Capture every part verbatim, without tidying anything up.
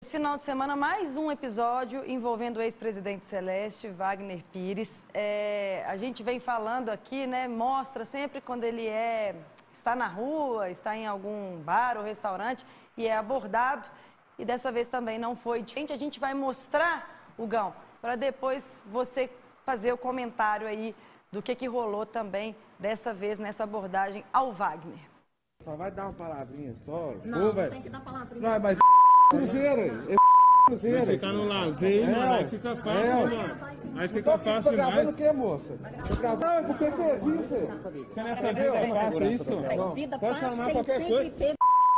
Esse final de semana, mais um episódio envolvendo o ex-presidente Celeste, Wagner Pires. É, a gente vem falando aqui, né, mostra sempre quando ele é, está na rua, está em algum bar ou restaurante e é abordado. E dessa vez também não foi diferente. A gente vai mostrar, Hugão, para depois você fazer o comentário aí do que, que rolou também dessa vez nessa abordagem ao Wagner. Só vai dar uma palavrinha só. Não, Pô, não tem que dar palavrinha. Não, mas Cruzeiro, é Cruzeiro. Vai ficar no lazer, é, mano, aí fica fácil, é, mano. Aí fica tô, fácil tô gravando demais. o que, moça? Tô gravando, por que fez isso? Porque nessa vida é fácil isso. Não. Vida Pode fácil, chamar que ele qualquer sempre coisa. teve.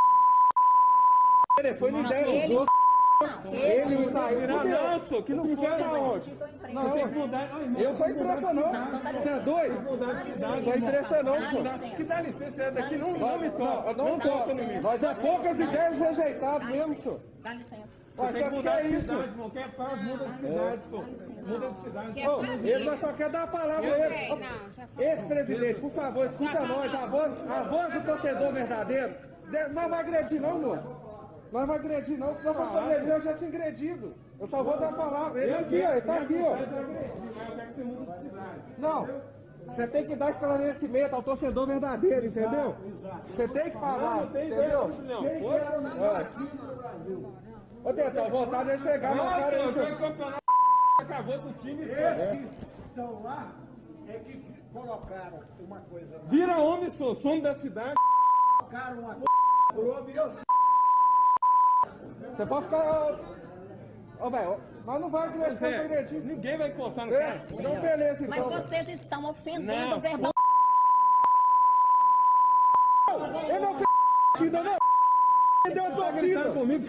Ele foi no ideia dos ele- outros. Não, Ele ele não tá aí. Virar não, que não Precisa foi. aonde? Não, você tem que mudar. Ai, irmão, Eu sou tem que mudar imprensa de não. cidade. Você é doido? Mudar de cidade, Sou irmão. imprensa não, Dá senhor. licença. Que dá licença, é daqui, não, não me Não, toca. não toca em mim. Nós é poucas ideias rejeitadas mesmo, senhor. Dá licença. Ué, Tem que você mudar quer de isso? cidade, irmão. Quer paz, muda de cidade, pô. Muda de cidade. Ô, ele só quer dar a palavra a ele. Ex-presidente, por favor, escuta nós, a voz, a voz do torcedor verdadeiro. De- Não vai agredir não, moço. Não vai agredir não, se não fosse agredir, eu já tinha agredido. Eu só vou dar a palavra. Ele aqui, ó, ele tá aqui, ó. Eu quero que você mude de cidade. Não, você tem que dar esclarecimento ao torcedor verdadeiro, entendeu? Você tem que falar, entendeu? Não, foi? Ô, Dentão, vontade de chegar, mas o cara é Nossa, isso. foi campeonato. Acabou com o time. Esses que estão lá é que colocaram uma coisa lá. Vira homem, sou som da cidade. Colocaram uma coisa no Globo e eu sei. Você pode ficar... Ô, velho, mas não vai agredir, Zé, não vai agredir. ninguém vai encostar no É, cara. então beleza, Mas então. vocês estão ofendendo Não, verbal. Ele não fez torcida, não. Ofendeu a Tá torcida. comigo?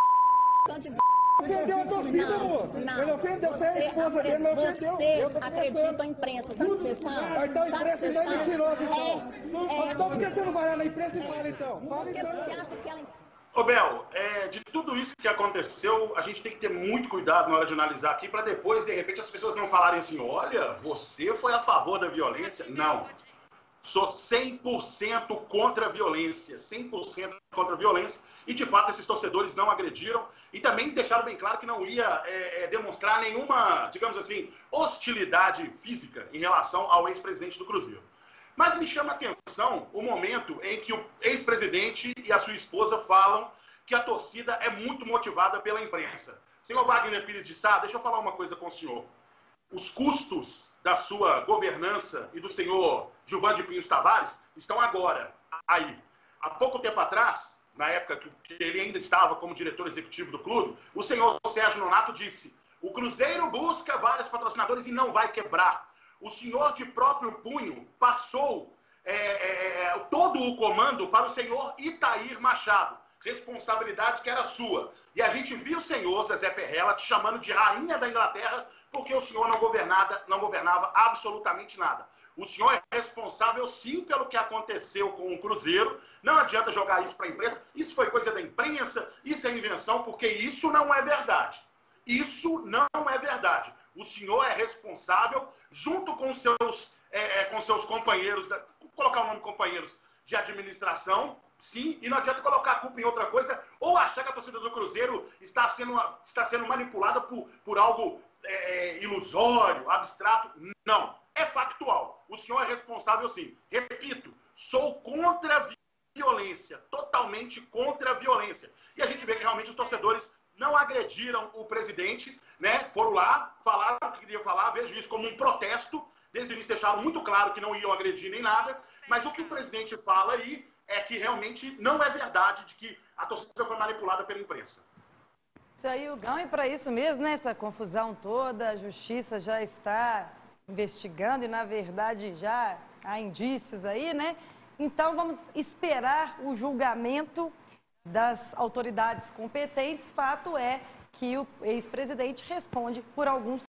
Ofendeu a torcida, moço. Ele ofendeu, você é a esposa dele, não ofendeu. Eu Vocês tô acreditam conversando. em imprensa, sabe o que vocês são? Ah, então a Sabe o que imprensa vocês não é são? mentirosa, então. É, é. Então por que você não vai lá na imprensa e fala, então? Fala, Porque então. você acha que ela... Ô, Bel, é, de tudo isso que aconteceu, a gente tem que ter muito cuidado na hora de analisar aqui, para depois, de repente, as pessoas não falarem assim, olha, você foi a favor da violência. Não. Sou cem por cento contra a violência, cem por cento contra a violência, e, de fato, esses torcedores não agrediram e também deixaram bem claro que não ia é, é, demonstrar nenhuma, digamos assim, hostilidade física em relação ao ex-presidente do Cruzeiro. Mas me chama a atenção o momento em que o ex-presidente e a sua esposa falam que a torcida é muito motivada pela imprensa. Senhor Wagner Pires de Sá, deixa eu falar uma coisa com o senhor. Os custos da sua governança e do senhor Gilvan de Pinhos Tavares estão agora aí. Há pouco tempo atrás, na época que ele ainda estava como diretor executivo do clube, o senhor Sérgio Nonato disse: o Cruzeiro busca vários patrocinadores e não vai quebrar. O senhor de próprio punho passou é, é, todo o comando para o senhor Itair Machado, responsabilidade que era sua. E a gente viu o senhor Zezé Perrella te chamando de rainha da Inglaterra porque o senhor não governava, não governava absolutamente nada. O senhor é responsável, sim, pelo que aconteceu com o Cruzeiro. Não adianta jogar isso para a imprensa. Isso foi coisa da imprensa, isso é invenção, porque isso não é verdade. Isso não é verdade. O senhor é responsável, junto com seus, é, com seus companheiros, da, colocar o nome companheiros de administração, sim, e não adianta colocar a culpa em outra coisa, ou achar que a torcida do Cruzeiro está sendo, está sendo manipulada por, por algo é, ilusório, abstrato. Não, é factual. O senhor é responsável, sim. Repito, sou contra a violência, totalmente contra a violência. E a gente vê que realmente os torcedores não agrediram o presidente, né? Foram lá, falaram o que queriam falar, vejo isso como um protesto. Desde o início deixaram muito claro que não iam agredir nem nada, mas o que o presidente fala aí é que realmente não é verdade de que a torcida foi manipulada pela imprensa. Isso aí, Hugão, e para isso mesmo, né? Essa confusão toda, a justiça já está investigando e, na verdade, já há indícios aí, né? Então, vamos esperar o julgamento das autoridades competentes. Fato é que o ex-presidente responde por alguns